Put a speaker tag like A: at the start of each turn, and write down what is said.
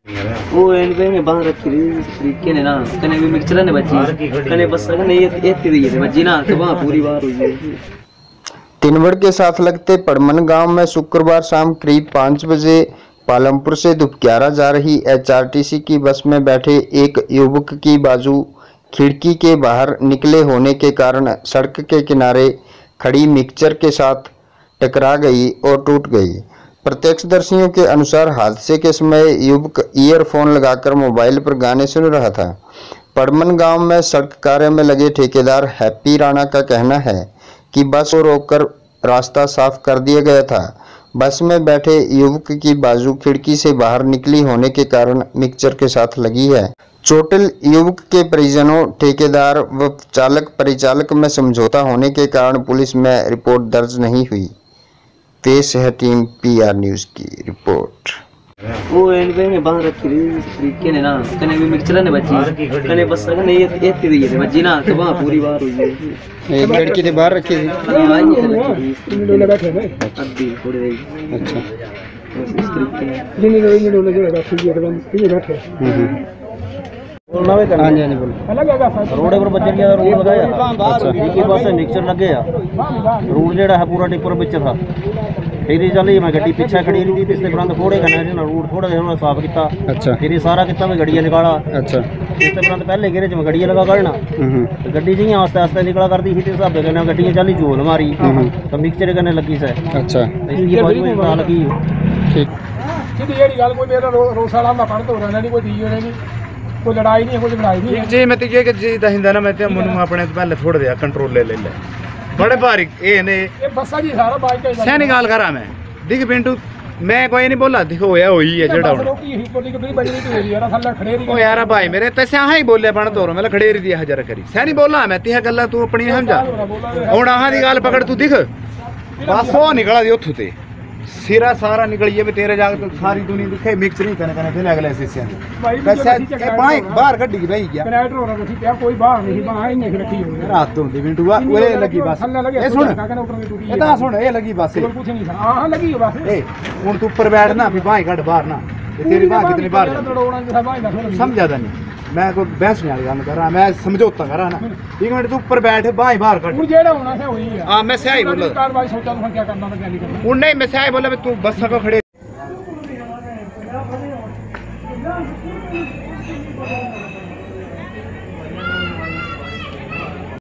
A: वो एंड पे ने बांध रखी थी इस तरीके ने ना, कने भी मिक्सचर ने बची, कने बस कने ये दी है बची ना, तो वहां पूरी बार हुई है।
B: तिनवड़ के साथ लगते पड़मन गांव में शुक्रवार शाम करीब 5 बजे पालमपुर से दुपक्यारा जा रही एचआरटीसी की बस में बैठे एक युवक की बाजू खिड़की के बाहर निकले होने के कारण सड़क के किनारे खड़ी मिक्सचर के साथ टकरा गई और टूट गई। प्रत्यक्षदर्शियों के अनुसार हादसे के समय युवक ईयरफोन लगाकर मोबाइल पर गाने सुन रहा था। पड़मन गांव में सड़क कार्य में लगे ठेकेदार हैप्पी राणा का कहना है कि बस को रोककर रास्ता साफ कर दिया गया था। बस में बैठे युवक की बाजू खिड़की से बाहर निकली होने के कारण मिक्सचर के साथ लगी है। चोटिल युवक के परिजनों, ठेकेदार व चालक परिचालक में समझौता होने के कारण पुलिस में रिपोर्ट दर्ज नहीं हुई। पेश है टीम पीआर न्यूज की रिपोर्ट।
A: वो एंड पे ने बांध रखी थी इस तरीके ने ना, कने भी मिक्सचर ने बची, कने बस कने ये दी है बची ना, तो वहां पूरी बार हुई है।
B: एक लड़की थी बाहर रखी थी।
A: अद्दी थोड़ी रही।
B: अच्छा।
A: इस तरीके
B: हाँ जी बोलो।
C: रोड पर बच्चे क्या रोड लगाया एक पास मिक्सचर लगे रोड जेड़ा है पूरा टिपर बिच था। फिर चली मैं गड्डी पीछे खड़ी रही थी, इसके उपरंत थोड़े कने रोड थोड़ा देर साफ किया। अच्छा। फिर सारा किता मैं गड्डियां निकाला। अच्छा। इसके उपरंत पहले घेरे च मैं गड्डियां लगा करना, गड्डी जी आस्ते आस्ते निकला करती थी, हिसाब से कने गड्डियां चली झोल मारी तो मिक्सचर कने लगी से। अच्छा। इसकी बात में पता लगी। ठीक सीधी जेडी गल कोई मेरा रोस वाला मैं पढ़ तो रहना नहीं, कोई दी नहीं, कोई लड़ाई नहीं, कोई लड़ाई नहीं जी। मैं तुझे कि जी दहिंदा ना मैं ते मुनु अपने पहले थोड़े दे कंट्रोल ले बड़े भारी ए ने ये बस्सा जी सारा बाइक का सही गाल करा मैं दिख पिंटू मैं कोई नहीं बोला दिखो होया होई है जेड़ा ओ यार भाई मेरे तसे हां ही बोले बन तोरो मैं खड़ेरी दी हजार करी सही बोला मैं तिया गल्ला तू अपनी समझा हुन आहां दी गाल पकड़ तू दिख बस ओ निकला दी ओथू ते सिरा सारा निकलिए भी तेरे जाग तो सारी दुनिया दिखे मिक्स नहीं करने करने फिर अगले शीशे कैसे ए बाइक बाहर गड्डी की भाई गया कनेक्टर हो रहा ठीक है कोई बाहर नहीं बाहर ही नहीं रखी हुई रात तो दी बिंटुआ ओरे लगी बस ए सुन ए ता सुन ए लगी बस कुछ नहीं हां लगी बस ए हुन तू ऊपर बैठ ना भी बाई काट बाहर ना तेरी बाह कितनी बाहर समझा था नहीं मैं कोई बहस नहीं गल कर रहा, मैं समझौता कर रहा ना। एक मिनट तू ऊपर बैठ बाई बाहर काट जेड़ा होना है वही है। हां मैं सही बोला कार्रवाई सोचा तो क्या करना मैं क्या नहीं करना। नहीं मैं सही बोला तू बस का खड़े